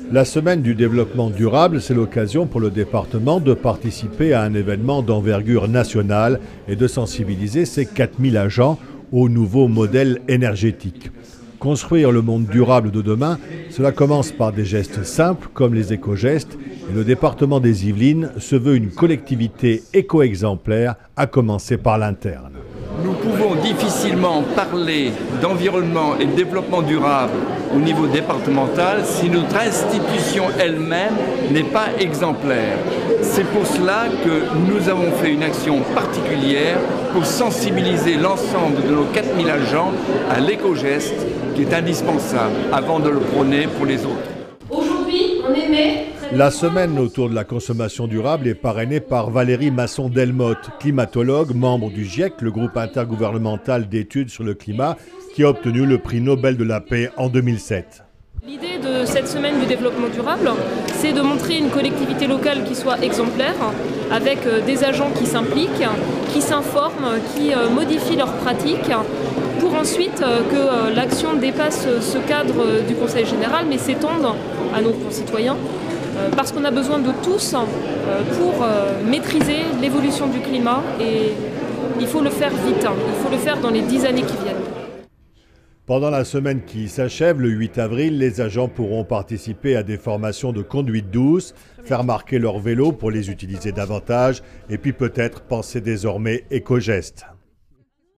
La semaine du développement durable, c'est l'occasion pour le département de participer à un événement d'envergure nationale et de sensibiliser ses 4000 agents au nouveau modèle énergétique. Construire le monde durable de demain, cela commence par des gestes simples comme les éco-gestes et le département des Yvelines se veut une collectivité éco-exemplaire, à commencer par l'interne. Nous pouvons difficilement parler d'environnement et de développement durable au niveau départemental si notre institution elle-même n'est pas exemplaire. C'est pour cela que nous avons fait une action particulière pour sensibiliser l'ensemble de nos 4000 agents à l'éco-geste qui est indispensable avant de le prôner pour les autres. Aujourd'hui, on émet... La semaine autour de la consommation durable est parrainée par Valérie Masson-Delmotte, climatologue, membre du GIEC, le groupe intergouvernemental d'études sur le climat, qui a obtenu le prix Nobel de la paix en 2007. L'idée de cette semaine du développement durable, c'est de montrer une collectivité locale qui soit exemplaire, avec des agents qui s'impliquent, qui s'informent, qui modifient leurs pratiques, pour ensuite que l'action dépasse ce cadre du Conseil général, mais s'étende à nos concitoyens. Parce qu'on a besoin de tous pour maîtriser l'évolution du climat et il faut le faire vite, il faut le faire dans les 10 années qui viennent. Pendant la semaine qui s'achève, le 8 avril, les agents pourront participer à des formations de conduite douce, faire marquer leurs vélos pour les utiliser davantage et puis peut-être penser désormais éco-gestes.